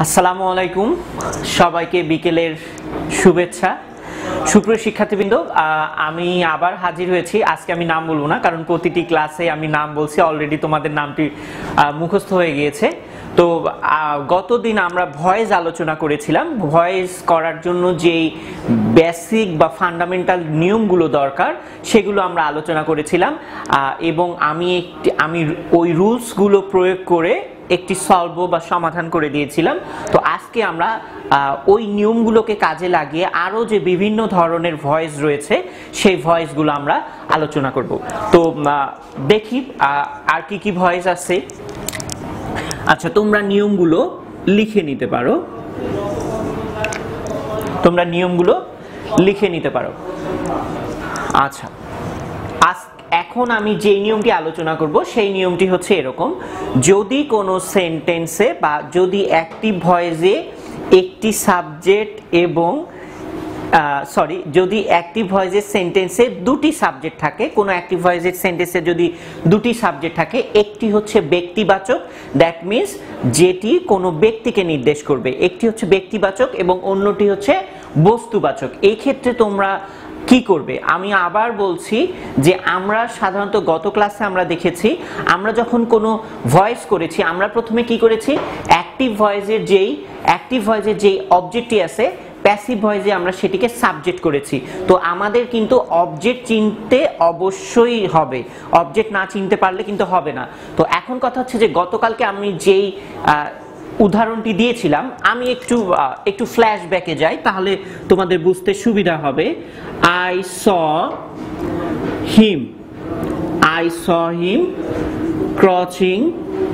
আসসালামু আলাইকুম সবাইকে বিকেলের শুভেচ্ছা। সুপ্রিয় শিক্ষার্থীবৃন্দ, আমি আবার হাজির হয়েছি। আজকে আমি নাম বলবো না, কারণ প্রতিটি ক্লাসে আমি নাম বলছি, অলরেডি তোমাদের নামটি মুখস্থ হয়ে গিয়েছে। তো গতদিন আমরা ভয়েস আলোচনা করেছিলাম। ভয়েস করার জন্য যেই বেসিক বা ফান্ডামেন্টাল নিয়মগুলো দরকার সেগুলো আমরা আলোচনা করেছিলাম, এবং আমি ওই রুলসগুলো প্রয়োগ করে একটি সলভ বা সমাধান করে দিয়েছিলাম। তো আজকে আমরা ওই নিয়মগুলোকে কাজে লাগিয়ে আরও যে বিভিন্ন ধরনের ভয়েস রয়েছে সেই ভয়েসগুলো আমরা আলোচনা করব। তো দেখি আর কি কি ভয়েস আছে। আচ্ছা, তোমরা নিয়মগুলো লিখে নিতে পারো, আচ্ছা, এখন আমি যে নিয়মটি আলোচনা করব সেই নিয়মটি হচ্ছে এরকম: যদি কোনো সেন্টেন্সে বা যদি অ্যাক্টিভ ভয়েসে একটি সাবজেক্ট এবং যদি অ্যাক্টিভ ভয়েসের সেন্টেন্সে দুটি সাবজেক্ট থাকে, কোনো অ্যাক্টিভ ভয়েসের সেন্টেন্সে যদি দুটি সাবজেক্ট থাকে, একটি হচ্ছে ব্যক্তিবাচক, দ্যাট মিন্স যেটি কোনো ব্যক্তিকে নির্দেশ করবে, একটি হচ্ছে ব্যক্তিবাচক এবং অন্যটি হচ্ছে বস্তুবাচক। এই ক্ষেত্রে তোমরা কি করবে? আমি আবার বলছি যে আমরা সাধারণত গত ক্লাসে আমরা দেখেছি, আমরা যখন কোনো ভয়েস করেছি আমরা প্রথমে কি করেছি, অ্যাক্টিভ ভয়েসের যেই অবজেক্টটি আছে, প্যাসিভ ভয়েসে আমরা সেটিকে সাবজেক্ট করেছি। তো আমাদের কিন্তু অবজেক্ট চিনতে অবশ্যই হবে, অবজেক্ট না চিনতে পারলে কিন্তু হবে না। তো এখন কথা হচ্ছে যে গতকালকে আমি যেই উদাহরণটি দিয়েছিলাম, আমি একটু ফ্ল্যাশব্যাকে যাই, তাহলে তোমাদের বুঝতে সুবিধা হবে। I saw him crossing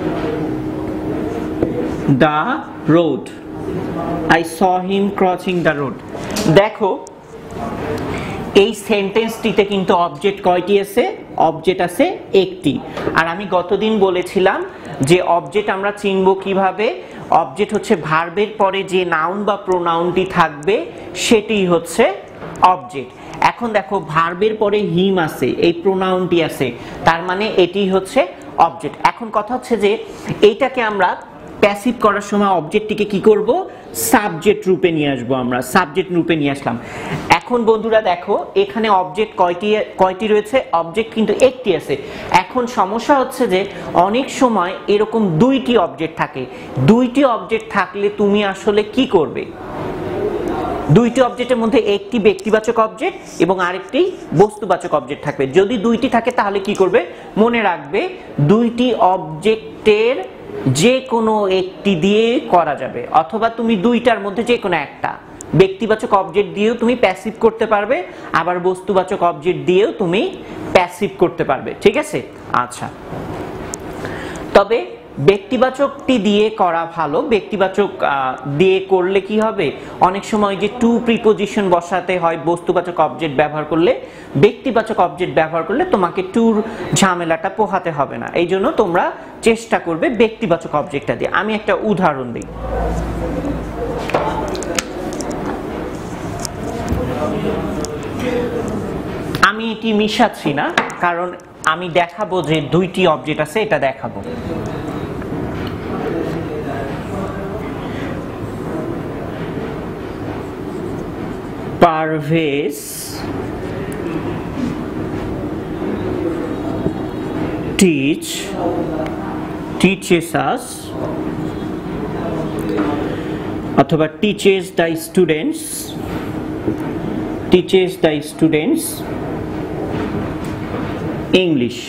the road. I saw him crossing the road. দেখো, এই সেন্টেন্সটিতে কিন্তু অবজেক্ট কয়টি আছে? অবজেক্ট আছে একটি। আর আমি গতদিন বলেছিলাম যে অবজেক্ট আমরা চিনব কিভাবে। অবজেক্ট হচ্ছে ভার্বের পরে যে নাউন বা প্রোনাউনটি থাকবে সেটি হচ্ছে অবজেক্ট। এখন দেখো, ভার্বের পরে হিম আছে, এই প্রোনাউনটি আছে, তার মানে এটি হচ্ছে অবজেক্ট। এখন কথা হচ্ছে যে এইটাকে আমরা প্যাসিভ করার সময় অবজেক্টটিকে কি করব? সাবজেক্ট রূপে নিয়ে আসবো। আমরা সাবজেক্ট রূপে নিয়ে আসলাম। এখন বন্ধুরা দেখো, এখানে অবজেক্ট কয়টি রয়েছে? অবজেক্ট কিন্তু একটি আছে। এখন সমস্যা হচ্ছে যে অনেক সময় এরকম দুইটি অবজেক্ট থাকে। দুইটি অবজেক্ট থাকলে তুমি আসলে কি করবে? দুইটি অবজেক্টের মধ্যে একটি ব্যক্তিবাচক অবজেক্ট এবং আরেকটি বস্তুবাচক অবজেক্ট থাকবে। যদি দুইটি থাকে তাহলে কি করবে? মনে রাখবে, দুইটি অবজেক্টের যে কোনো একটি দিয়ে করা যাবে, অথবা তুমি দুইটার মধ্যে যে কোনো একটা ব্যক্তিবাচক অবজেক্ট দিয়েও তুমি প্যাসিভ করতে পারবে, আবার বস্তুবাচক অবজেক্ট দিয়েও তুমি প্যাসিভ করতে পারবে। ঠিক আছে? আচ্ছা, তবে ব্যক্তিবাচকটি দিয়ে করা ভালো। ব্যক্তিবাচক দিয়ে করলে কি হবে, অনেক সময় যে টু প্রিপোজিশন বসাতে হয় বস্তুবাচক অবজেক্ট ব্যবহার করলে, ব্যক্তিবাচক অবজেক্ট ব্যবহার করলে তোমাকে টুর ঝামেলাটা পোহাতে হবে না। এই জন্য তোমরা চেষ্টা করবে ব্যক্তিবাচক অবজেক্টটা দিয়ে। আমি একটা উদাহরণ দিই। আমি এটি মিশাচ্ছি না, কারণ আমি দেখাবো যে দুইটি অবজেক্ট আছে, এটা দেখাবো। Parvej teaches us অথবা teaches the students English.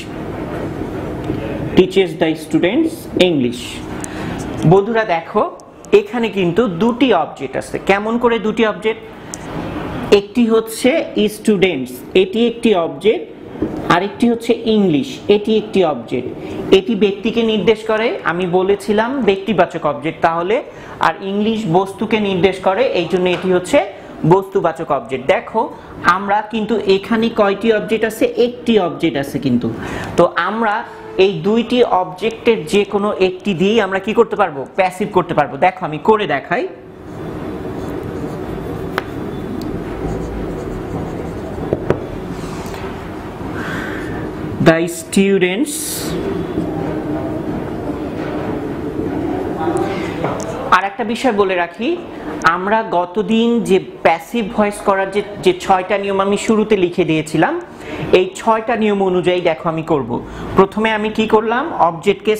বন্ধুরা দেখো, এখানে কিন্তু দুটি অবজেক্ট আছে। কেমন করে দুটি অবজেক্ট? একটি হচ্ছে স্টুডেন্টস, এটি একটি অবজেক্ট, আরেকটি হচ্ছে ইংলিশ, এটি একটি অবজেক্ট। এটি ব্যক্তিকে নির্দেশ করে, আমি বলেছিলাম ব্যক্তিবাচক অবজেক্ট তাহলে, আর ইংলিশ বস্তুকে নির্দেশ করে, এই জন্য এটি হচ্ছে বস্তুবাচক অবজেক্ট। দেখো, আমরা কিন্তু এখানে কয়টি অবজেক্ট আছে? একটি অবজেক্ট আছে কিন্তু। তো আমরা এই দুইটি অবজেক্টের যে কোনো একটি দিয়েই আমরা কি করতে পারবো? প্যাসিভ করতে পারবো। দেখো, আমি করে দেখাই। The students আরেকটা বিষয় বলে রাখি, আমরা গতদিন যে প্যাসিভ ভয়েস করার যে 6টা নিয়ম আমি শুরুতে লিখে দিয়েছিলাম, এই 6টা নিয়ম অনুযায়ী দেখো আমি করব। প্রথমে আমি কি করলাম, অবজেক্টকে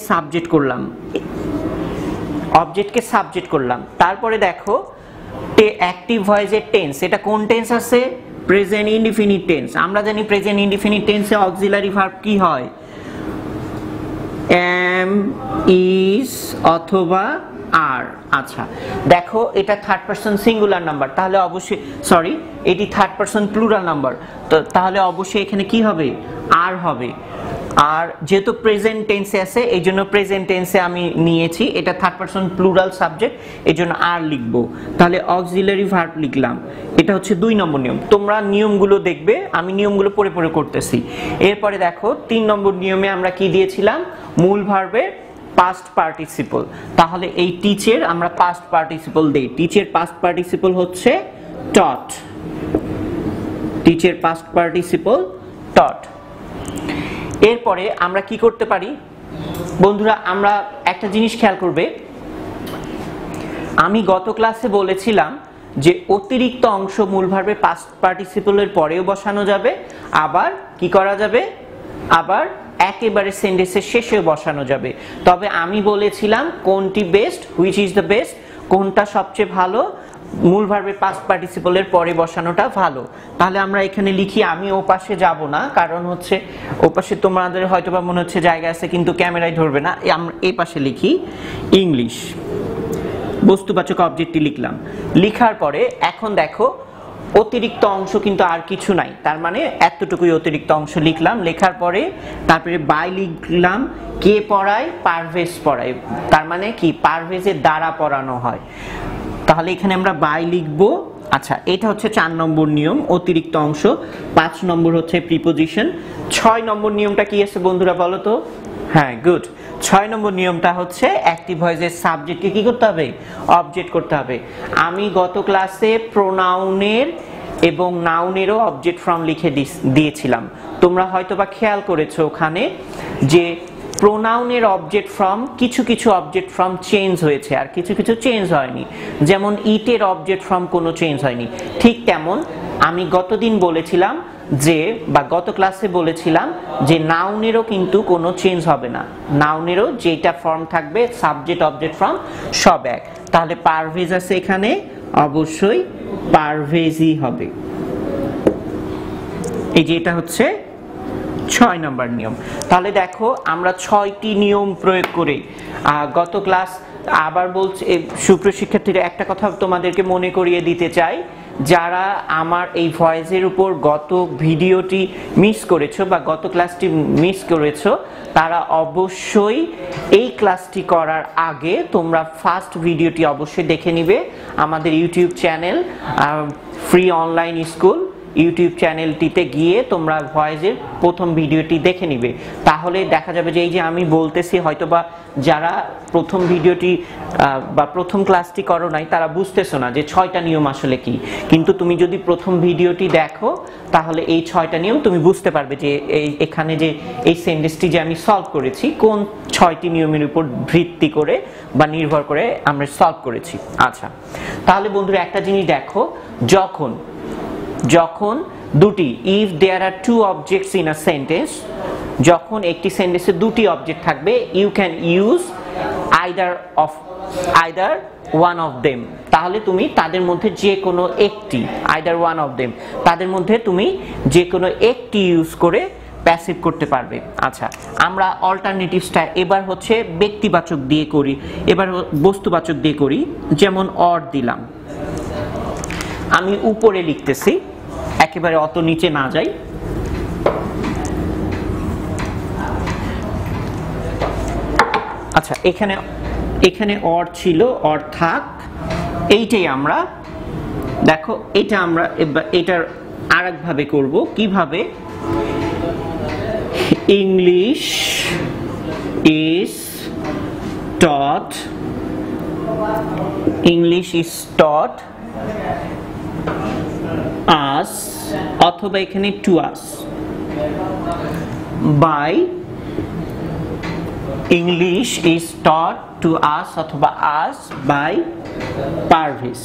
সাবজেক্ট করলাম, তারপরে দেখো অ্যাক্টিভ ভয়েসের টেন্স, এটা কোন টেন্স আছে, প্রেজেন্ট ইনডিফিনিট টেন্স। আমরা জানি প্রেজেন্ট ইনডিফিনিট টেন্সে অক্সিলারি ভার্ব কি হয়, am, is অথবা আর। আচ্ছা দেখো এটা থার্ড পারসন সিঙ্গুলার নাম্বার, তাহলে অবশ্যই সরি এটি থার্ড পারসন প্লুরাল নাম্বার, তাহলে অবশ্যই এখানে কি হবে, আর হবে। আর যেহেতু প্রেজেন্ট টেন্সে আছে এই জন্য প্রেজেন্ট টেন্সে আমি নিয়েছি, এটা থার্ড পারসন প্লুরাল সাবজেক্ট, এই জন্য আর লিখবো, তাহলে অক্সিলারি ভার্ব লিখলাম। এটা হচ্ছে 2 নম্বর নিয়ম। তোমরা নিয়মগুলো দেখবে, আমি নিয়মগুলো পড়ে পড়ে করতেছি। এরপরে দেখো 3 নম্বর নিয়মে আমরা কি দিয়েছিলাম, মূল ভার্বের পাস্ট পার্টিসিপল। তাহলে এই টিচের আমরা পাস্ট পার্টিসিপল দেই, টিচের পাস্ট পার্টিসিপল হচ্ছে টট, টিচের পাস্ট পার্টিসিপল টট। এরপরে আমরা কি করতে পারি বন্ধুরা, আমরা একটা জিনিস খেয়াল করবে, আমি গত ক্লাসে বলেছিলাম যে অতিরিক্ত অংশ মূল ভার্বের পাস্ট পার্টিসিপলের পরেও বসানো যাবে, আবার কি করা যাবে, আবার একেবারে সেন্টেন্সের শেষেও বসানো যাবে। তবে আমি বলেছিলাম কোনটি best, which is the best, কোনটা সবচেয়ে ভালো, মূল ভার্বের পাস্ট পার্টিসিপলের পরে বসানোটা ভালো। তাহলে আমরা এখানে লিখি, আমি ও পাশে যাব না, কারণ হচ্ছে ও পাশে তোমাদের হয়তোবা মনে হচ্ছে জায়গা আছে কিন্তু ক্যামেরায় ধরবে না, আমরা এই পাশে লিখি ইংলিশ, বস্তুবাচক অবজেক্টটি লিখলাম। লিখার পরে এখন দেখো অতিরিক্ত অংশ কিন্তু আর কিছু নাই, তার মানে এতটুকুই অতিরিক্ত অংশ লিখলাম। লেখার পরে তারপরে বাই লিখলাম, কে পড়ায়, পারভেজ পড়ায়, তার মানে কি পারভেজের দ্বারা পড়ানো হয়, তাহলে এখানে আমরা বাই লিখবো। আচ্ছা এটা হচ্ছে 4 নম্বর নিয়ম, অতিরিক্ত অংশ। 5 নম্বর হচ্ছে প্রিপোজিশন। 6 নম্বর নিয়মটা কি আছে বন্ধুরা বলো তো, হ্যাঁ গুড, 6 নম্বর নিয়মটা হচ্ছে অ্যাক্টিভ ভয়েসের সাবজেক্টকে কি করতে হবে, অবজেক্ট করতে হবে। আমি গত ক্লাসে প্রোনাউনের এবং নাউনেরও অবজেক্ট ফর্ম লিখে দিয়েছিলাম, তোমরা হয়তোবা খেয়াল করেছো ওখানে যে প্রোনাউনের অবজেক্ট ফর্ম কিছু কিছু অবজেক্ট ফর্ম চেঞ্জ হয়েছে আর কিছু কিছু চেঞ্জ হয়নি, যেমন ইটের অবজেক্ট ফর্ম কোনো চেঞ্জ হয়নি। ঠিক তেমন আমি গতদিন বলেছিলাম যে, বা গত ক্লাসে বলেছিলাম যে নাউনেরও কিন্তু কোনো চেঞ্জ হবে না, নাউনেরও যেটা ফর্ম থাকবে সাবজেক্ট অবজেক্ট ফর্ম সব এক। তাহলে পারভেজ আছে এখানে, অবশ্যই পারভেজই হবে। এই যে এটা হচ্ছে 6 নম্বর নিয়ম। তাহলে দেখো আমরা 6টি নিয়ম প্রয়োগ করে গত ক্লাস, আবার বলছি সুপ্রিয় শিক্ষার্থীরা একটা কথা তোমাদেরকে মনে করিয়ে দিতে চাই, যারা আমার এই ভয়েসের উপর গত ভিডিওটি মিস করেছো বা গত ক্লাসটি মিস করেছো, তারা অবশ্যই এই ক্লাসটি করার আগে তোমরা ফার্স্ট ভিডিওটি অবশ্যই দেখে নিবে। আমাদের YouTube channel free online school YouTube চ্যানেলটিতে গিয়ে তোমরা ভয়েসের প্রথম ভিডিওটি দেখে নিবে, তাহলে দেখা যাবে যে এই যে আমি বলতেছি হয়তোবা যারা প্রথম ভিডিওটি বা প্রথম ক্লাসটি করো নাই তারা বুঝতেছো না যে 6টা নিয়ম আসলে কি, কিন্তু তুমি যদি প্রথম ভিডিওটি দেখো তাহলে এই 6টা নিয়ম তুমি বুঝতে পারবে যে এখানে যে এই সেন্টেন্সটি যে আমি সলভ করেছি কোন 6টি নিয়মের উপর ভিত্তি করে বা নির্ভর করে আমরা সলভ করেছি। আচ্ছা তাহলে বন্ধুরা একটা জিনিস দেখো, যখন দুটি, if there are 2 objects in a sentence, যখন একটি সেন্টেন্সে 2টি অবজেক্ট থাকবে, you can use either one of them, তাহলে তুমি তাদের মধ্যে যে কোনো একটি, আইদার ওয়ান অফ দেম, তাদের মধ্যে তুমি যে কোনো একটি ইউজ করে প্যাসিভ করতে পারবে। আচ্ছা আমরা অল্টারনেটিভসটা এবার হচ্ছে ব্যক্তিবাচক দিয়ে করি, এবার বস্তুবাচক দিয়ে করি। যেমন অর দিলাম, আমি উপরে লিখতেছি, একেবারে অত নিচে না যাই। আচ্ছা এখানে অর ছিল, অর থাক, এইটাই আমরা দেখো, এটা আমরা এটার আরেক ভাবে করব। কিভাবে? English is taught, English is taught us, অথবা এখানে to us, by English is taught to us অথবা us by Parvez,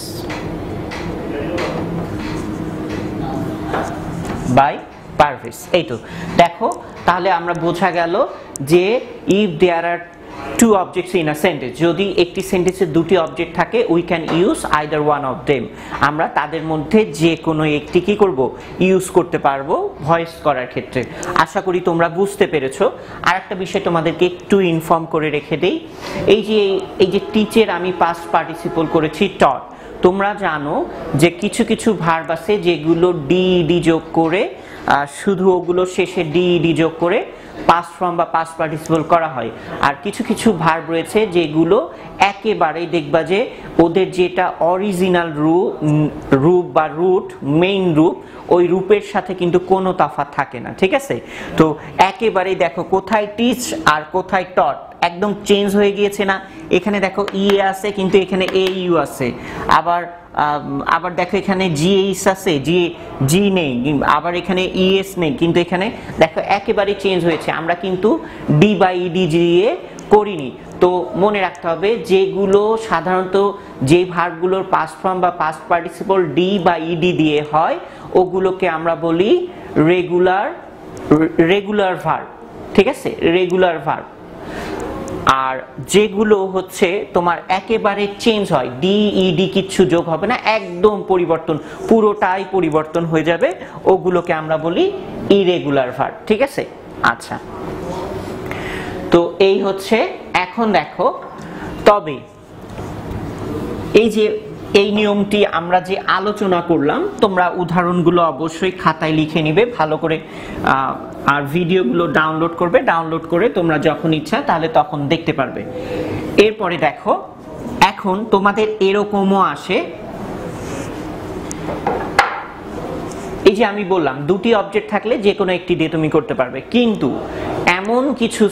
by Parvez. এই তো দেখো, তাহলে আমরা বোঝা গেল যে if there are two objects in a sentence, যদি একটি সেন্টেন্সে দুটি অবজেক্ট থাকে, we can use either one of them, আমরা তাদের মধ্যে যে কোনো একটি কি করব, ইউজ করতে পারবো ভয়েস করার ক্ষেত্রে। আশা করি তোমরা বুঝতে পেরেছো। আর একটা বিষয় তোমাদেরকে একটু ইনফর্ম করে রেখে দেই, এই যে টিচার আমি পাস্ট পার্টিসিপল করেছি টট, তোমরা জানো যে কিছু কিছু ভার্ব আছে যেগুলো ডিইডি যোগ করে, শুধু ওগুলো শেষে ডিইডি যোগ করে পাস্ট ফর্ম বা পাস্ট পার্টিসিপল করা হয়। আর কিছু কিছু ভার্ব রয়েছে যেগুলো একেবারেই দেখবা যে ওদের যেটা অরিজিনাল রূপ বা রুট, মেইন রূপ, ওই রূপের সাথে কিন্তু কোনো তফাৎ থাকে না, ঠিক আছে? তো একেবারেই দেখো কোথায় টিচ আর কোথায় টট একদম চেঞ্জ হয়ে গিয়েছে না। এখানে দেখো ইএ আছে কিন্তু এখানে এ ইউ আছে, আবার দেখো এখানে জিএইচ আছে, জি নেই, আবার এখানে ইএস নেই, কিন্তু এখানে দেখো একেবারে চেঞ্জ হয়েছে। আমরা কিন্তু ডি বাই ইডি দিয়ে করিনি। তো মনে রাখতে হবে যেগুলো সাধারণত যে ভার্বগুলোর পাস্ট ফর্ম বা পাস্ট পার্টিসিপল ডি বা ইডি দিয়ে হয় ওগুলোকে আমরা বলি রেগুলার ভার্ব, ঠিক আছে? Regular verb. আর যেগুলো হচ্ছে তোমার একেবারে চেঞ্জ হয়, ডিইডি কিচ্ছু যোগ হবে না, একদম পরিবর্তন, পুরোটাই পরিবর্তন হয়ে যাবে, ওগুলোকে আমরা বলি ইরেগুলার ভার্ব, ঠিক আছে? আচ্ছা, তো এই হচ্ছে। এখন দেখো, তবে এই নিয়মটি আমরা যে আলোচনা করলাম, তোমরা উদাহরণগুলো অবশ্যই খাতায় লিখে নিবে ভালো করে, আর ভিডিওগুলো ডাউনলোড করবে, ডাউনলোড করে তোমরা যখন ইচ্ছা তাহলে তখন দেখতে পারবে। এরপরে দেখো, এখন তোমাদের এরকমও আসে, এই যে আমি বললাম দুটি অবজেক্ট থাকলে যে কোনো একটি দিয়ে তুমি করতে পারবে, কিন্তু এমন কিছু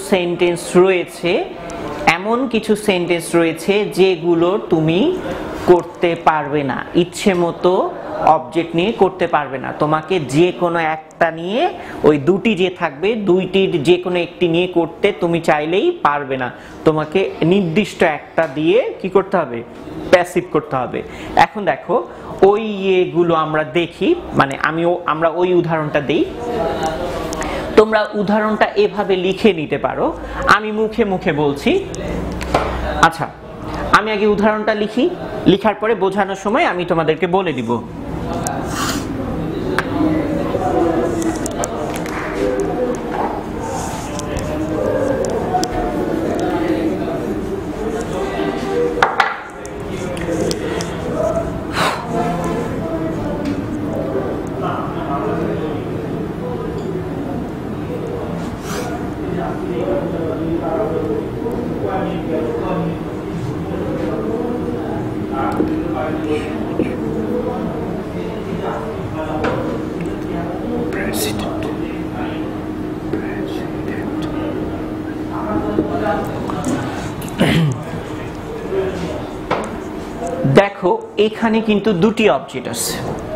সেন্টেন্স রয়েছে যেগুলো তুমি করতে পারবে না, ইচ্ছে মতো অবজেক্ট নিয়ে করতে পারবে না। তোমাকে যে কোনো একটা নিয়ে, ওই দুটি যে থাকবে দুইটির যে কোনো একটি নিয়ে করতে তুমি চাইলেই পারবে না, তোমাকে নির্দিষ্ট একটা দিয়ে কি করতে হবে, প্যাসিভ করতে হবে। এখন দেখো ওই ইয়েগুলো আমরা দেখি, মানে আমরা ওই উদাহরণটা দেই, তোমরা উদাহরণটা এভাবে লিখে নিতে পারো, আমি মুখে মুখে বলছি। আচ্ছা, আমি আগে উদাহরণটা লিখি, লিখার পরে বোঝানোর সময় আমি তোমাদেরকে বলে দিব। দেখো এখানে কিন্তু দুটি অবজেক্ট আছে।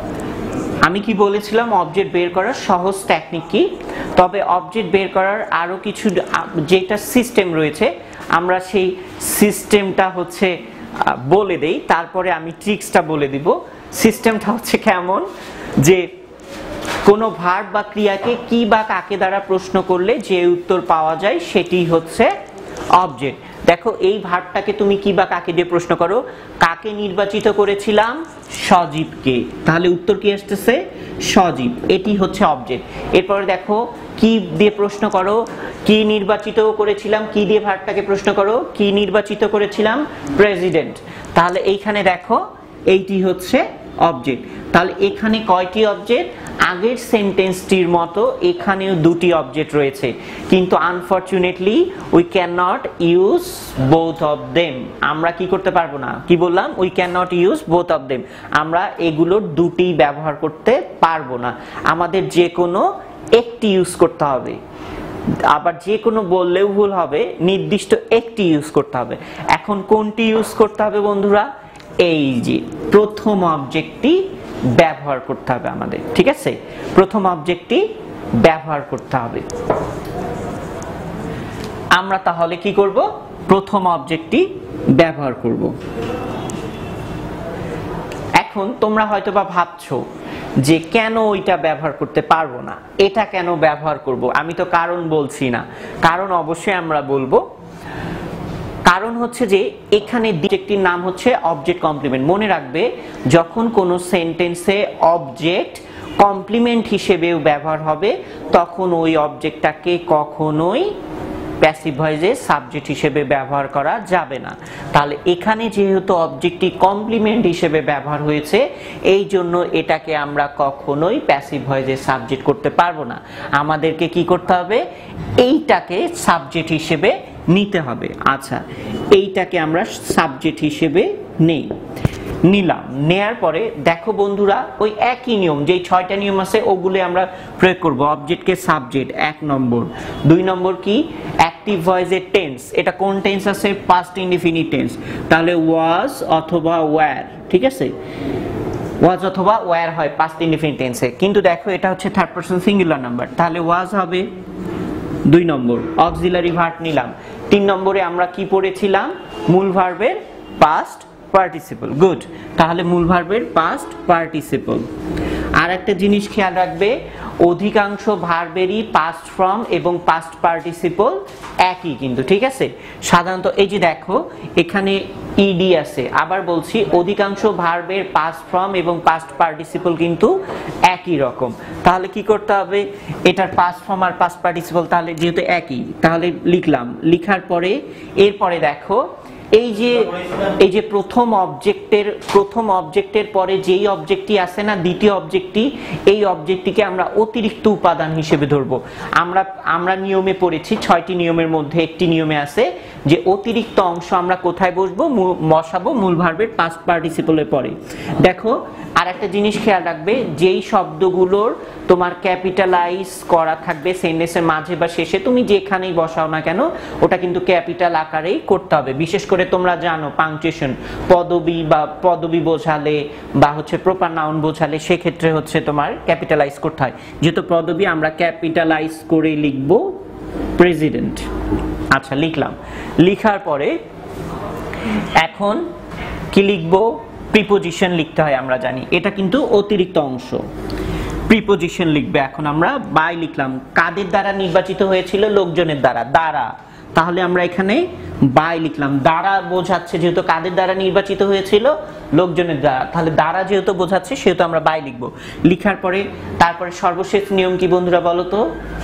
আমি কি বলেছিলাম অবজেক্ট বের করার সহজ টেকনিক কি? তবে অবজেক্ট বের করার আরো কিছু যেটা সিস্টেম রয়েছে, আমরা সেই সিস্টেমটা হচ্ছে বলে দেই, তারপরে আমি ট্রিক্সটা বলে দিব। সিস্টেমটা হচ্ছে কেমন, যে কোনো ভার্ব বা ক্রিয়াকে কি বা কাকে দ্বারা প্রশ্ন করলে যে উত্তর পাওয়া যায় সেটি হচ্ছে অবজেক্ট। দেখো এই ভার্বটাকে তুমি কি বা কাকে দিয়ে প্রশ্ন করো, কাকে নির্বাচিত করেছিলাম, সজীবকে, তাহলে উত্তর কি আসতেছে, সজীব, এটি হচ্ছে অবজেক্ট। এরপরে দেখো কি দিয়ে প্রশ্ন করো, কি নির্বাচিত করেছিলাম, কি দিয়ে ভার্বটাকে প্রশ্ন করো, কি নির্বাচিত করেছিলাম, প্রেসিডেন্ট, তাহলে এইখানে দেখো এইটি হচ্ছে অবজেক্ট। তাহলে এখানে কয়টি অবজেক্ট, আগের সেন্টেন্সটির মতো এখানেও দুটি অবজেক্ট রয়েছে, কিন্তু unfortunately we can not use both of them, আমরা কি করতে পারবো না, কি বললাম, we can not use both of them, আমরা এগুলোর দুটি ব্যবহার করতে পারবো না, আমাদের যে কোনো একটি ইউজ করতে হবে। আবার যে কোনো বললেও ভুল হবে, নির্দিষ্ট একটি ইউজ করতে হবে। এখন কোনটি ইউজ করতে হবে বন্ধুরা, এই যে প্রথম অবজেক্টটি ব্যবহার করতে হবে আমাদের, ঠিক আছে? প্রথম অবজেক্টটি ব্যবহার করতে হবে। আমরা তাহলে কি করব, প্রথম অবজেক্টটি ব্যবহার করব। এখন তোমরা হয়তোবা ভাবছো যে কেন ওইটা ব্যবহার করতে পারবো না, এটা কেন ব্যবহার করব, আমি তো কারণ বলছি না। কারণ অবশ্যই আমরা বলবো। কারণ হচ্ছে যে এখানে অবজেক্টটির নাম হচ্ছে অবজেক্ট কমপ্লিমেন্ট। মনে রাখবে, যখন কোনো সেন্টেন্সে অবজেক্ট কমপ্লিমেন্ট হিসেবেও ব্যবহার হবে তখন ওই অবজেক্টটাকে কখনোই প্যাসিভ ভয়েসে সাবজেক্ট হিসেবে ব্যবহার করা যাবে না। তাহলে এখানে যেহেতু অবজেক্টটি কমপ্লিমেন্ট হিসেবে ব্যবহার হয়েছে, এই জন্য এটাকে আমরা কখনোই প্যাসিভ ভয়েসে সাবজেক্ট করতে পারবো না। আমাদেরকে কি করতে হবে, এইটাকে সাবজেক্ট হিসেবে নিতে হবে। আচ্ছা, এইটাকে আমরা সাবজেক্ট হিসেবে নিলাম। নেয়ার পরে দেখো বন্ধুরা, ওই একই নিয়ম, যেই 6টা নিয়ম আছে ওগুলো আমরা প্রয়োগ করব। অবজেক্টকে সাবজেক্ট 1 নম্বর। 2 নম্বর কি, অ্যাক্টিভ ভয়েসের টেন্স। এটা কোন টেন্স আছে, পাস্ট ইনডিফিনিট টেন্স। তাহলে ওয়াজ অথবা ওয়্যার, ঠিক আছে, ওয়াজ অথবা ওয়্যার হয় পাস্ট ইনডিফিনিট টেন্সে। কিন্তু দেখো এটা হচ্ছে থার্ড পারসন সিঙ্গুলার নাম্বার, তাহলে ওয়াজ হবে 2 নম্বর। অক্সিলারি ভার্ব নিলাম। 3 নম্বরে আমরা কি পড়েছিলাম, মূল ভার্বের পাস্ট পার্টিসিপল। গুড, তাহলে মূল ভার্বের পাস্ট পার্টিসিপল। আর একটা জিনিস খেয়াল রাখবে, অধিকাংশ ভার্বেরই পাস্ট ফর্ম এবং পাস্ট পার্টিসিপল একই কিন্তু, ঠিক আছে। সাধারণত এই যে দেখো এখানে ইডি আছে, আবার বলছি অধিকাংশ ভার্বের পাস্ট ফর্ম এবং পাস্ট পার্টিসিপল কিন্তু একই রকম। তাহলে কি করতে হবে, এটার পাস্ট ফর্ম আর পাস্ট পার্টিসিপল তাহলে যেহেতু একই, তাহলে লিখলাম। লিখার পরে এরপরে দেখো এই যে প্রথম অবজেক্টের পরে যেই অবজেক্টটি আছে না, দ্বিতীয় অবজেক্টটি, এই অবজেক্টটিকে আমরা অতিরিক্ত উপাদান হিসেবে ধরবো। আমরা নিয়মে পড়েছি, 6টি নিয়মের মধ্যে একটি নিয়মে আছে যে অতিরিক্ত অংশ আমরা কোথায় বসাবো, মূল ভার্বের পাস্ট পার্টিসিপলের পরে। দেখো আর একটা জিনিস খেয়াল রাখবে, যেই শব্দগুলোর তোমার ক্যাপিটালাইজ করা থাকবে সেন্টেন্সের মাঝে বা শেষে, তুমি যেখানেই বসাও না কেন ওটা কিন্তু ক্যাপিটাল আকারেই করতে হবে। বিশেষ করে তোমরা জানো পাংচুয়েশন, পদবি বোঝালে বা হচ্ছে প্রপার নাউন বোঝালে সেক্ষেত্রে হচ্ছে তোমার ক্যাপিটালাইজ করতে হয়। যেহেতু পদবি আমরা ক্যাপিটালাইজ করে লিখব প্রেসিডেন্ট। আচ্ছা, লিখলাম। লিখার পরে এখন কি লিখবো, প্রিপোজিশন লিখতে হয়, আমরা জানি এটা কিন্তু অতিরিক্ত অংশ। প্রিপোজিশন লিখবে। এখন আমরা বাই লিখলাম, কাদের দ্বারা নির্বাচিত হয়েছিল, লোকজনের দ্বারা। তাহলে আমরা এখানে বাই লিখলাম। দ্বারা বোঝাচ্ছে যেহেতু কাদের দ্বারা নির্বাচিত হয়েছিল, লোকজনের দ্বারা, তাহলে দ্বারা যেহেতু বোঝাচ্ছে সেহেতু আমরা বাই লিখব। লিখার পরে তারপরে সর্বশেষ নিয়ম কি বন্ধুরা বলো তো,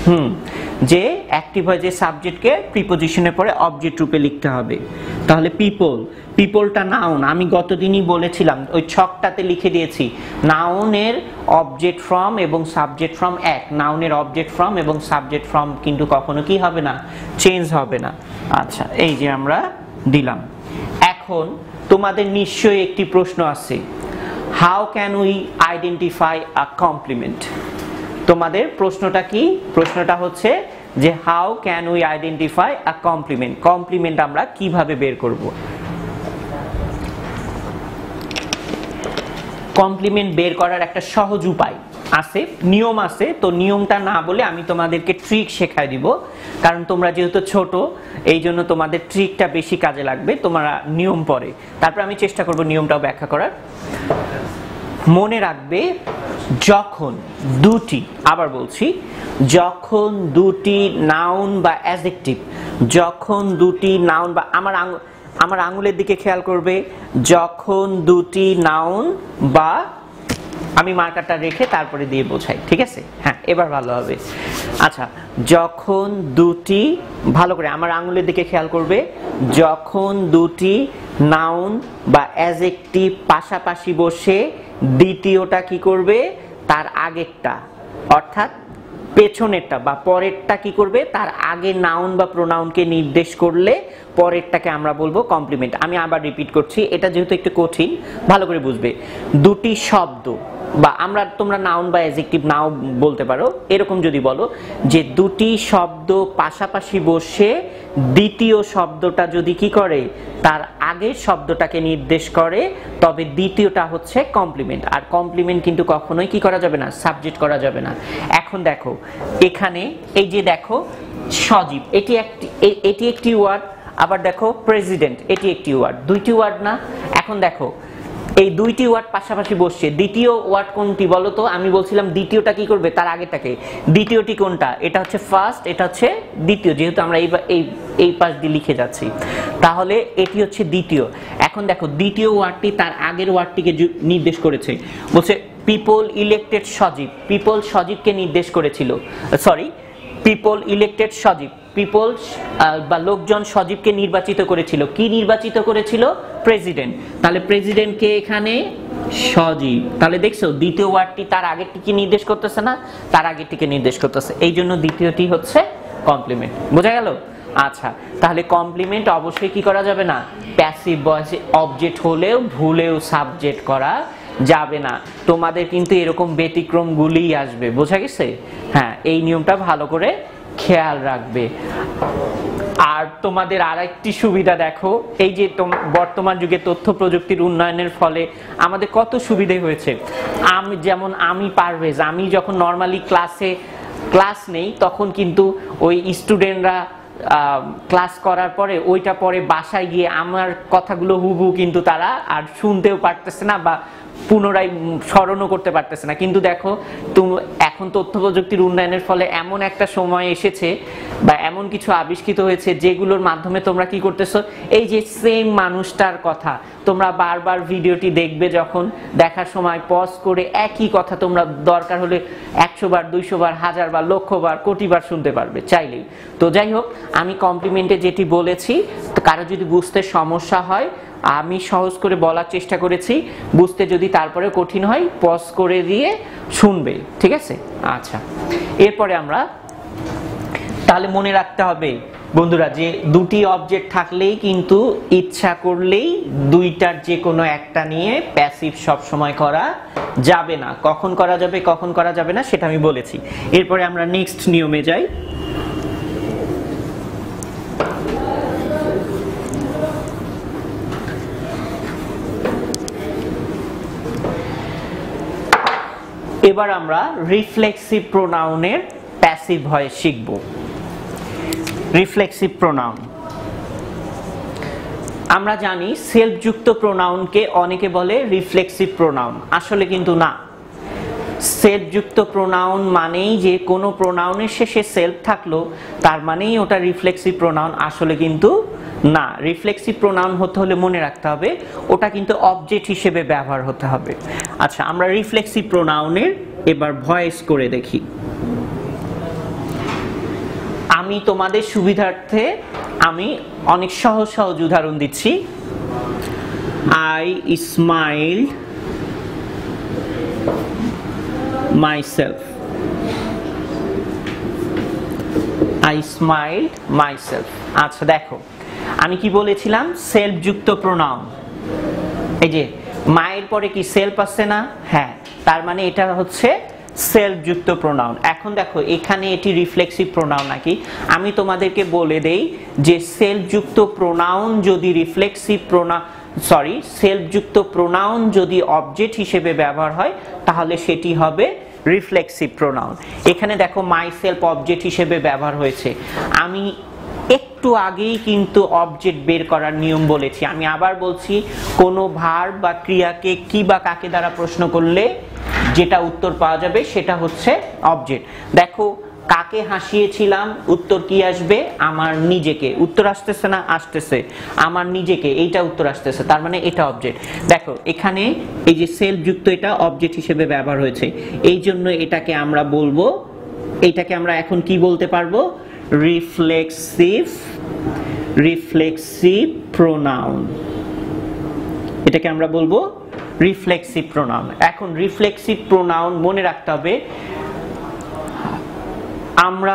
যে অ্যাক্টিভ হয় যে সাবজেক্টকে প্রিপোজিশনের পরে অবজেক্ট রূপে লিখতে হবে। তাহলে পিপলটা নাউন, আমি গতদিনই বলেছিলাম, ওই ছকটাতে লিখে দিয়েছি। নাউনের অবজেক্ট ফর্ম এবং সাবজেক্ট ফর্ম এক, নাউনের অবজেক্ট ফর্ম এবং সাবজেক্ট ফর্ম কিন্তু কখনো কি হবে না, চেঞ্জ হবে না। আচ্ছা, এই যে আমরা দিলাম। এখন তোমাদের নিশ্চয়ই একটি প্রশ্ন আছে, how can we identify a complement. তোমাদের প্রশ্নটা কি, প্রশ্নটা হচ্ছে যে how can we identify a complement, complement আমরা কিভাবে বের করব। কমপ্লিমেন্ট বের করার একটা সহজ উপায় আছে, নিয়ম আছে। তো নিয়মটা না বলে আমি তোমাদেরকে ট্রিক শেখাই দিব, কারণ তোমরা যেহেতু ছোট এই জন্য তোমাদের ট্রিকটা বেশি কাজে লাগবে, তোমরা নিয়ম পড়ে। তারপর আমি চেষ্টা করব নিয়মটাও ব্যাখ্যা করার। মনে রাখবে, যখন দুটি, আবার বলছি, যখন দুটি নাউন বা অ্যাডজেক্টিভ, যখন দুটি নাউন বা আমার আঙুলের দিকে খেয়াল করবে, যখন দুটি নাউন বা, আমি মার্কারটা রেখে তারপরে দিয়ে বোঝাই, ঠিক আছে, হ্যাঁ এবার ভালো হবে। আচ্ছা, যখন দুটি, ভালো করে আমার আঙুলের দিকে খেয়াল করবে, যখন দুটি নাউন বা অ্যাডজেক্টিভ পাশাপাশি বসে দ্বিতীয়টা কি করবে, তার আগেরটা অর্থাৎ পেছনেরটা বা পরেরটা কি করবে, তার আগে নাউন বা প্রোনাউনকে নির্দেশ করলে পরেরটাকে আমরা বলবো কমপ্লিমেন্ট। আমি আবার রিপিট করছি, এটা যেহেতু একটু কঠিন, ভালো করে বুঝবে। দুটি শব্দ বা তোমরা নাউন বা অ্যাডজেক্টিভ নাও বলতে পারো, এরকম যদি বলো যে দুটি শব্দ পাশাপাশি বসে দ্বিতীয় শব্দটা যদি কি করে, তার আগের শব্দটাকে নির্দেশ করে, তবে দ্বিতীয়টা হচ্ছে কমপ্লিমেন্ট। আর কমপ্লিমেন্ট কিন্তু কখনোই কি করা যাবে না, সাবজেক্ট করা যাবে না। এখন দেখো এখানে এই যে দেখো সজীব এটি একটি ওয়ার্ড, আবার দেখো প্রেসিডেন্ট এটি একটি ওয়ার্ড, দুইটি ওয়ার্ড না? এখন দেখো এই দুইটি ওয়ার্ড পাশাপাশি বসছে, দ্বিতীয় ওয়ার্ড কোনটি বলো তো? আমি বলছিলাম দ্বিতীয়টা কি করবে তার আগেরটাকে, দ্বিতীয়টি কোনটা? এটা হচ্ছে ফার্স্ট, এটা হচ্ছে দ্বিতীয়, যেহেতু আমরা এই পাশ দিয়ে লিখে যাচ্ছি, তাহলে এটি হচ্ছে দ্বিতীয়। এখন দেখো দ্বিতীয় ওয়ার্ডটি তার আগের ওয়ার্ডটিকে নির্দেশ করেছে, বলছে পিপল ইলেক্টেড সজীব, পিপল সজীবকে নির্দেশ করেছিল, sorry people elected Sajib, people বা লোকজন সজীবকে নির্বাচিত করেছিল। কি নির্বাচিত করেছিল? প্রেসিডেন্ট। তাহলে প্রেসিডেন্টকে এখানে সজীব, তাহলে দেখছো দ্বিতীয় ওয়ার্ডটি তার আগেরটিকে নির্দেশ করতেছে না, তার আগেরটিকে নির্দেশ করতেছে, এই জন্য দ্বিতীয়টি হচ্ছে কমপ্লিমেন্ট। বোঝা গেল? আচ্ছা, তাহলে কমপ্লিমেন্ট অবশ্যই কি করা যাবে না, প্যাসিভ ভয়েসে অবজেক্ট হলেও ভুলেও সাবজেক্ট করা যাবে না। তোমাদের কিন্তু এরকম ব্যতিক্রমগুলি আসবে, বোঝা গেছে? হ্যাঁ, এই নিয়মটা ভালো করে খেয়াল রাখবে। আর তোমাদের আরেকটি সুবিধা দেখো, এই যে বর্তমান যুগে তথ্য প্রযুক্তির উন্নয়নের ফলে আমাদের কত সুবিধা হয়েছে। আমি পারভেজ, আমি যখন নর্মালি ক্লাস নেই তখন কিন্তু ওই স্টুডেন্টরা ক্লাস করার পরে ওইটা পরে বাসায় গিয়ে আমার কথাগুলো হুবহু কিন্তু তারা আর শুনতেও পারতেছে না বা পুনরায় স্মরণও করতে পারতেছে না। কিন্তু দেখো এখন তথ্য প্রযুক্তির উন্নয়নের ফলে এমন একটা সময় এসেছে বা এমন কিছু আবিষ্কৃত হয়েছে যেগুলোর মাধ্যমে তোমরা কি করতেছো, এই যে সেম মানুষটার কথা তোমরা বারবার ভিডিওটি দেখবে, যখন দেখার সময় পজ করে একই কথা তোমরা দরকার হলে 100 বার 200 বার 1000 বার লক্ষ বার কোটি বার শুনতে পারবে চাইলেই। তো যাই হোক, আমি কমপ্লিমেন্টে যেটি বলেছি, কারো যদি বুঝতে সমস্যা হয় আমি সহজ করে বলার চেষ্টা করেছি, বুঝতে যদি তারপরে কঠিন হয় পজ করে দিয়ে শুনবে, ঠিক আছে? আচ্ছা, এরপরে আমরা তাহলে মনে রাখতে হবে বন্ধুরা যে দুটি অবজেক্ট থাকলেই কিন্তু ইচ্ছা করলেই দুইটার যে কোনো একটা নিয়ে প্যাসিভ সব সময় করা যাবে না। কখন করা যাবে কখন করা যাবে না সেটা আমি বলেছি। এরপরে আমরা নেক্সট নিয়মে যাই। এবার আমরা রিফ্লেক্সিভ প্রোনাউনের প্যাসিভ ভয়েস শিখব। রিফ্লেক্সিভ প্রোনাউন আমরা জানি সেলফযুক্ত প্রোনাউনকে অনেকে বলে রিফ্লেক্সিভ প্রোনাউন, আসলে কিন্তু না। সেলফযুক্ত প্রোনাউন মানেই যে কোনো প্রোনাউনের শেষে সেলফ থাকলো তার মানেই ওটা রিফ্লেক্সিভ প্রোনাউন, আসলে কিন্তু না। রিফ্লেক্সিভ প্রোনাউন হতে হলে মনে রাখতে হবে ওটা কিন্তু অবজেক্ট হিসেবে ব্যবহার হতে হবে। আচ্ছা, আমরা রিফ্লেক্সিভ প্রোনাউনের এবার ভয়েস করে দেখি। আমি তোমাদের সুবিধার্থে আমি অনেক সহজ সহজ উদাহরণ দিচ্ছি। I smiled myself, I smiled myself। আচ্ছা দেখো, আমি কি বলেছিলাম? সেলফ যুক্ত প্রোনাউন। এই যে মায়ের পরে কি সেলফ আছে না? হ্যাঁ, তার মানে এটা হচ্ছে সেলফ যুক্ত প্রোনাউন। এখন দেখো এখানে এটি রিফ্লেক্সিভ প্রোনাউন নাকি? আমি তোমাদেরকে বলে দেই যে সেলফ যুক্ত প্রোনাউন যদি সেলফযুক্ত প্রোনাউন যদি অবজেক্ট হিসেবে ব্যবহার হয় তাহলে সেটি হবে রিফ্লেক্সিভ প্রোনাউন। এখানে দেখো মাই সেলফ অবজেক্ট হিসেবে ব্যবহার হয়েছে। আমি একটু আগেই কিন্তু অবজেক্ট বের করার নিয়ম বলেছি। আমি আবার বলছি, কোনো ভার্ব বা ক্রিয়াকে কি বা কাকে দ্বারা প্রশ্ন করলে যেটা উত্তর পাওয়া যাবে সেটা হচ্ছে অবজেক্ট। দেখো, কাকে হাসিয়েছিলাম, উত্তর কি আসবে? আমার নিজেকে। উত্তর আসতেছে না? আসতেছে। আমার নিজেকে, এইটা উত্তর আসতেছে, তার মানে এটা অবজেক্ট। দেখো এখানে এই যে সেলফ যুক্ত এটা অবজেক্ট হিসেবে ব্যবহার হয়েছে, এই জন্য এটাকে আমরা বলবো, এইটাকে আমরা এখন কি বলতে পারবো? Reflexive pronoun. এটাকে আমরা বলবো রিফ্লেক্সিভ প্রোনাউন। এখন রিফ্লেক্সিভ প্রোনাউন মনে রাখতে হবে, আমরা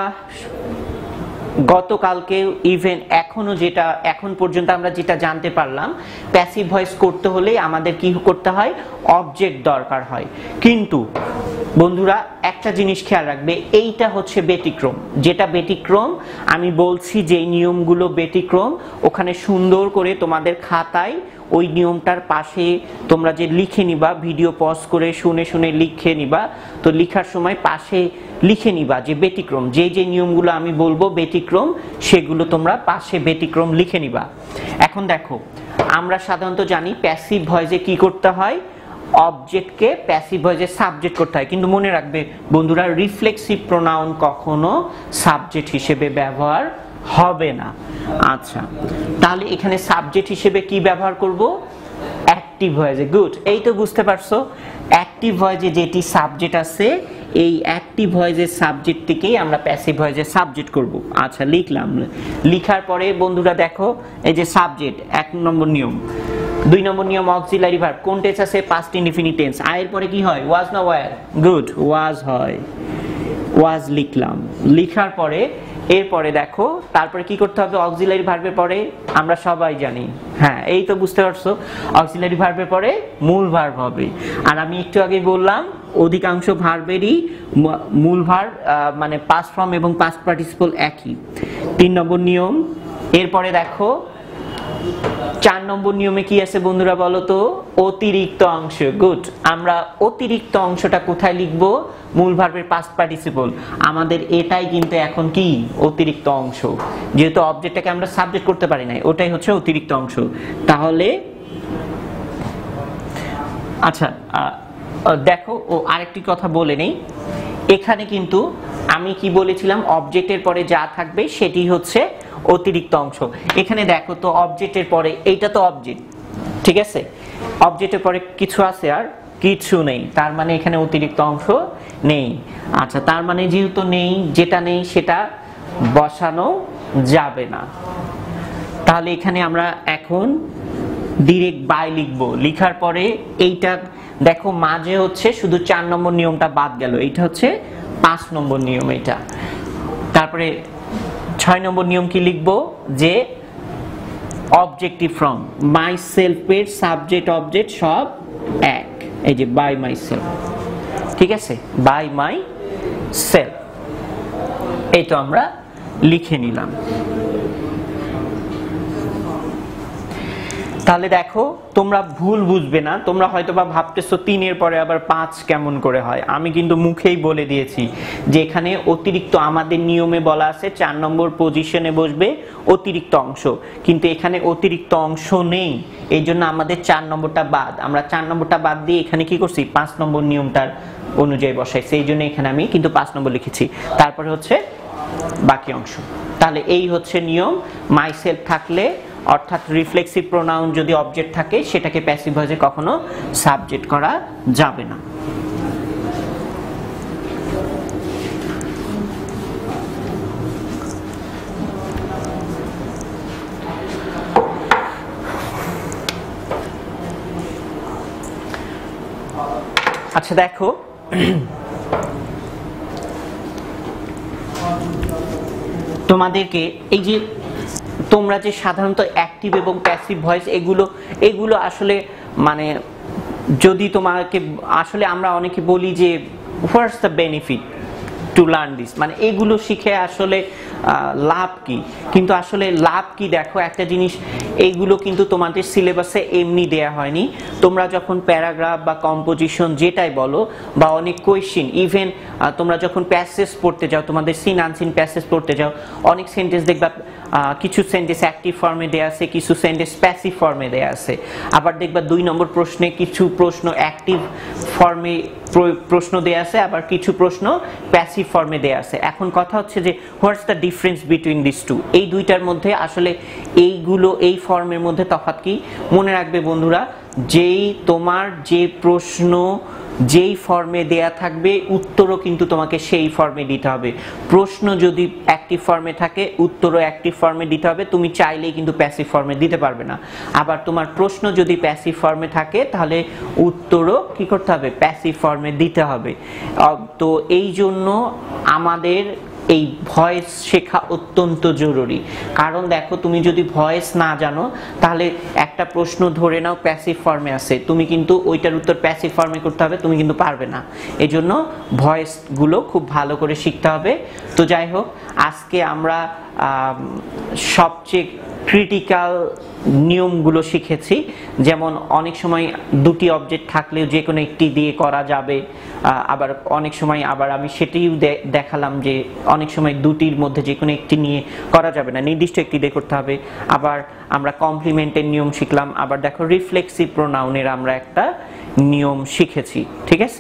গতকালকে ইভেন এখন পর্যন্ত আমরা যেটা জানতে পারলাম, প্যাসিভ ভয়েস করতে হলে আমাদের কি করতে হয়? অবজেক্ট দরকার হয়। কিন্তু বন্ধুরা একটা জিনিস খেয়াল রাখবে, এইটা হচ্ছে ব্যতিক্রম। যেটা ব্যতিক্রম আমি বলছি, যে নিয়মগুলো ব্যতিক্রম ওখানে সুন্দর করে তোমাদের খাতায় ওই নিয়মটার পাশে তোমরা যে লিখে নিবা, ভিডিও পজ করে শুনে শুনে লিখে নিবা, তো লেখার সময় পাশে লিখে নিবা যে ব্যতিক্রম, যে যে নিয়মগুলো আমি বলবো ব্যতিক্রম, সেগুলো তোমরা পাশে ব্যতিক্রম লিখে নিবা। এখন দেখো, আমরা সাধারণত জানি প্যাসিভ ভয়েসে কি করতে হয়, অবজেক্টকে প্যাসিভ ভয়েসে সাবজেক্ট করতে হয়, কিন্তু মনে রাখবে বন্ধুরা রিফ্লেক্সিভ প্রোনাউন কখনো সাবজেক্ট হিসেবে ব্যবহার হবে না। আচ্ছা, তাহলে এখানে সাবজেক্ট হিসেবে কি ব্যবহার করব, অ্যাক্টিভ ভয়েসে। গুড, এই তো বুঝতে পারছো অ্যাক্টিভ ভয়েসে যেটি সাবজেক্ট আছে, এই অ্যাক্টিভ ভয়েসের সাবজেক্টটিকেই আমরা প্যাসিভ ভয়েসে সাবজেক্ট করব। আচ্ছা, লিখলাম, লিখার পরে বন্ধুরা দেখো এই যে সাবজেক্ট 1 নম্বর নিয়ম। 2 নম্বর নিয়ম অক্সিলারি ভার্ব, কোন টেন্স আছে, পাস্ট ইনডিফিনিট টেন্স, আয়ের পরে কি হয়, ওয়াজ না ওয়্যার। গুড, ওয়াজ হয়, ওয়াজ লিখলাম। লিখার পরে এরপরে দেখো তারপরে কি করতে হবে, অক্সিলারি ভার্বের পরে আমরা সবাই জানি, হ্যাঁ এই তো বুঝতে পারছো, অক্সিলারি ভার্বের পরে মূল ভার্ব হবে। আর আমি একটু আগে বললাম অধিকাংশ ভার্বেরই মূল ভার্ব মানে পাস্ট ফর্ম এবং পাস্ট পার্টিসিপল একই। 3 নম্বর নিয়ম। এরপরে দেখো 4 নম্বর নিয়মে কি আছে বন্ধুরা বলো তো, অতিরিক্ত অংশ। গুড, আমরা অতিরিক্ত অংশটা কোথায় লিখব, মূল ভার্বের পাস্ট পার্টিসিপল। আমাদের এটাই কিন্তু এখন কি অতিরিক্ত অংশ, যেহেতু অবজেক্টটাকে আমরা সাবজেক্ট করতে পারি না, ওটাই হচ্ছে অতিরিক্ত অংশ। তাহলে আচ্ছা দেখো, ও আরেকটি কথা বলে নেই, এখানে কিন্তু আমি কি বলেছিলাম, অবজেক্টের পরে যা থাকবে সেটি হচ্ছে অতিরিক্ত অংশ। এখানে দেখো তো অবজেক্টের পরে, এইটা তো অবজেক্ট, ঠিক আছে, অবজেক্টের পরে কিছু আছে আর কিছু নেই, তার মানে এখানে অতিরিক্ত অংশ নেই। আচ্ছা, তার মানে যেহেতু নেই, যেটা নেই সেটা বসানো যাবে না। তাহলে এখানে আমরা এখন ডিরেক্ট বাই লিখবো। লিখার পরে এইটা দেখো মাঝে হচ্ছে শুধু 4 নম্বর নিয়মটা বাদ গেল, এইটা হচ্ছে 5 নম্বর নিয়ম এটা। তারপরে 6 নম্বর নিয়ম কি লিখবো, যে অবজেক্টিভ ফর্ম, মাই সেলফের সাবজেক্ট অবজেক্ট সব এক, এই যে বাই মাই সেলফ, ঠিক আছে, বাই মাই সেলফ, এই তো আমরা লিখে নিলাম। তাহলে দেখো তোমরা ভুল বুঝবে না, তোমরা হয়তো বা ভাবতেছো 3 এর পরে আবার 5 কেমন করে হয়। আমি কিন্তু মুখেই বলে দিয়েছি যে এখানে অতিরিক্ত, আমাদের নিয়মে বলা আছে 4 নম্বর পজিশনে বসবে অতিরিক্ত অংশ, কিন্তু এখানে অতিরিক্ত অংশ নেই, এই জন্য আমাদের 4 নম্বরটা বাদ। আমরা 4 নম্বরটা বাদ দিয়ে এখানে কি করছি, 5 নম্বর নিয়মটার অনুযায়ী বসাইছি, এই জন্য এখানে আমি কিন্তু 5 নম্বর লিখেছি, তারপরে হচ্ছে বাকি অংশ। তাহলে এই হচ্ছে নিয়ম, মাই সেলফ থাকলে অর্থাৎ রিফ্লেক্সিভ প্রোনাউন যদি অবজেক্ট থাকে সেটাকে প্যাসিভ ভয়েসে কখনো সাবজেক্ট করা যাবে না। আচ্ছা দেখো, তোমাদেরকে এই যে তোমরা যে সাধারণত অ্যাক্টিভ এবং প্যাসিভ ভয়েস এগুলো আসলে মানে যদি তোমাকে আসলে আমরা অনেকে বলি যে what's the benefit to learn this, মানে এগুলো শিখে আসলে লাভ কি, কিন্তু আসলে লাভ কি দেখো একটা জিনিস, এইগুলো কিন্তু তোমাদের সিলেবাসে এমনি দেয়া হয়নি। তোমরা যখন প্যারাগ্রাফ বা কম্পোজিশন যেটাই বলো বা অনেক কোয়েশ্চেন, ইভেন তোমরা যখন প্যাসেজ পড়তে যাও, তোমাদের সিন আনসিন প্যাসেজ পড়তে যাও, অনেক সেন্টেন্স দেখবা কিছু সেন্টেন্স অ্যাক্টিভ ফর্মে দেয়া আছে, কিছু সেন্টেন্স প্যাসিভ ফর্মে দেয়া আছে, আবার দেখবা 2 নম্বর প্রশ্নে কিছু প্রশ্ন অ্যাক্টিভ ফর্মে প্রশ্ন দেয়া আছে, আবার কিছু প্রশ্ন প্যাসিভ ফর্মে দেয়া আছে। এখন কথা হচ্ছে যে what's the difference between this two, এই দুইটার মধ্যে আসলে এইগুলো এই ফর্মের মধ্যে তফাৎ কি। মনে রাখবে বন্ধুরা, যেই তোমার যে প্রশ্ন যেই ফর্মে দেয়া থাকবে উত্তরও কিন্তু তোমাকে সেই ফর্মে দিতে হবে। প্রশ্ন যদি অ্যাক্টিভ ফর্মে থাকে উত্তরও অ্যাক্টিভ ফর্মে দিতে হবে, তুমি চাইলেই কিন্তু প্যাসিভ ফর্মে দিতে পারবে না। আবার তোমার প্রশ্ন যদি প্যাসিভ ফর্মে থাকে তাহলে উত্তরও কি করতে হবে, প্যাসিভ ফর্মে দিতে হবে। তো এই জন্য আমাদের এই ভয়েস শেখা অত্যন্ত জরুরি। কারণ দেখো, তুমি যদি ভয়েস না জানো তাহলে একটা প্রশ্ন ধরে নাও প্যাসিভ ফর্মে আছে, তুমি কিন্তু ওইটার উত্তর প্যাসিভ ফর্মে করতে হবে, তুমি কিন্তু পারবে না। এই জন্য ভয়েসগুলো খুব ভালো করে শিখতে হবে। তো যাই হোক, আজকে আমরা সবচেয়ে ক্রিটিক্যাল নিয়মগুলো শিখেছি। যেমন অনেক সময় দুটি অবজেক্ট থাকলেও যে কোনো একটি দিয়ে করা যাবে, আবার অনেক সময় আবার আমি সেটাই দেখালাম যে অনেক সময় দুটির মধ্যে যে কোনো একটি নিয়ে করা যাবে না, নির্দিষ্ট একটি দিয়ে করতে হবে। আবার আমরা কমপ্লিমেন্টের নিয়ম শিখলাম, আবার দেখো রিফ্লেক্সিভ প্রোনাউনের আমরা একটা নিয়ম শিখেছি, ঠিক আছে?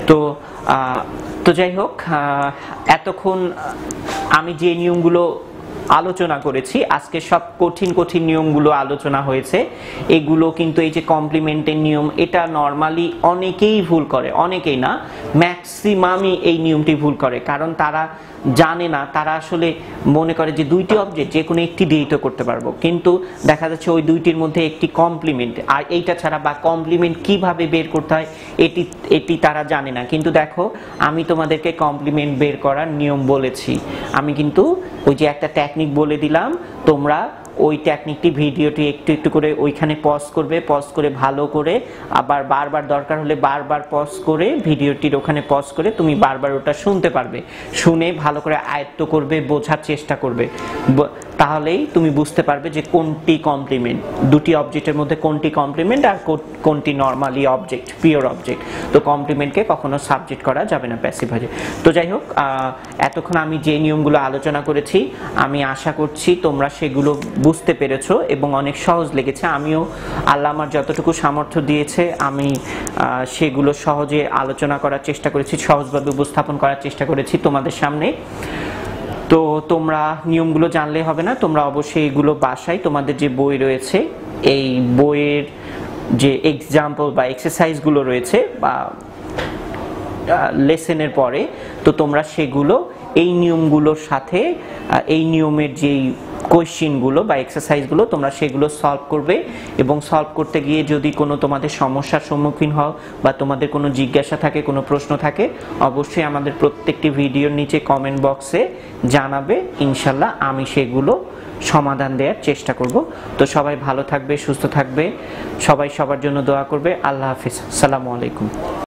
তো যাই হোক, এতক্ষণ আমি যে নিয়মগুলো আলোচনা করেছি, আজকে সব কঠিন কঠিন নিয়মগুলো আলোচনা হয়েছে। এগুলো কিন্তু এই যে কমপ্লিমেন্টের নিয়ম, এটা নর্মালি অনেকেই ভুল করে, অনেকেই না, ম্যাক্সিমামই এই নিয়মটি ভুল করে। কারণ তারা জানে না, তারা আসলে মনে করে যে দুইটি অবজেক্ট যে কোনো একটি দিয়েই তো করতে পারবো, কিন্তু দেখা যাচ্ছে ওই দুইটির মধ্যে একটি কমপ্লিমেন্ট, আর এইটা ছাড়া বা কমপ্লিমেন্ট কিভাবে বের করতে হয় এটি তারা জানে না। কিন্তু দেখো, আমি তোমাদেরকে কমপ্লিমেন্ট বের করার নিয়ম বলেছি, আমি কিন্তু ওই যে একটা টেকনিক বলে দিলাম, তোমরা ওই টেকনিকটি ভিডিওটি একটু একটু করে ওইখানে পজ করবে, পজ করে ভালো করে, আবার বারবার দরকার হলে বারবার পজ করে ভিডিওটির ওখানে পজ করে তুমি বারবার ওটা শুনতে পারবে, শুনে ভালো করে আয়ত্ত করবে, বোঝার চেষ্টা করবে, তাহলেই তুমি বুঝতে পারবে যে কোনটি কমপ্লিমেন্ট, দুটি অবজেক্টের মধ্যে কোনটি কমপ্লিমেন্ট আর কোনটি নর্মালি অবজেক্ট, পিওর অবজেক্ট। তো কমপ্লিমেন্টকে কখনো সাবজেক্ট করা যাবে না প্যাসিভ ভাবে। তো যাই হোক, এতক্ষণ আমি যে নিয়মগুলো আলোচনা করেছি আমি আশা করছি তোমরা সেগুলো বুঝতে পেরেছো এবং অনেক সহজ লেগেছে। আমিও আল্লাহ আমার যতটুকু সামর্থ্য দিয়েছে আমি সেগুলো সহজে আলোচনা করার চেষ্টা করেছি, সহজভাবে উপস্থাপন করার চেষ্টা করেছি তোমাদের সামনে। তো তোমরা নিয়মগুলো জানলে হবে না, তোমরা অবশ্যই এগুলো বাসায় তোমাদের যে বই রয়েছে, এই বইয়ের যে এক্সাম্পল বা এক্সারসাইজগুলো রয়েছে বা লেসনের পরে, তো তোমরা সেগুলো এই নিয়মগুলোর সাথে এই নিয়মের যেই কোয়েশ্চেনগুলো বা এক্সারসাইজগুলো তোমরা সেগুলো সলভ করবে। এবং সলভ করতে গিয়ে যদি কোনো তোমাদের সমস্যার সম্মুখীন হও বা তোমাদের কোনো জিজ্ঞাসা থাকে, কোনো প্রশ্ন থাকে, অবশ্যই আমাদের প্রত্যেকটি ভিডিওর নিচে কমেন্ট বক্সে জানাবে, ইনশাল্লাহ আমি সেগুলো সমাধান দেওয়ার চেষ্টা করব। তো সবাই ভালো থাকবে, সুস্থ থাকবে, সবাই সবার জন্য দোয়া করবে। আল্লাহ হাফিজ, আসসালামু আলাইকুম।